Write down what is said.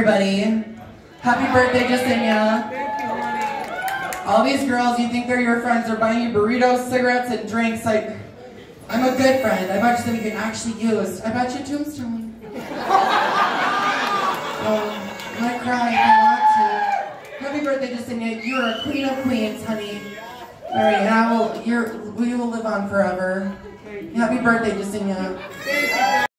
everybody. Happy birthday, Jasenia. Thank you, honey. All these girls, you think they're your friends, are buying you burritos, cigarettes, and drinks. Like, I'm a good friend. I bought you something you can actually use. I bought you a tombstone. I might cry if I want to. Happy birthday, Jasenia. You're a queen of queens, honey. All right, we will live on forever. Happy birthday, Jasenia. Thank you.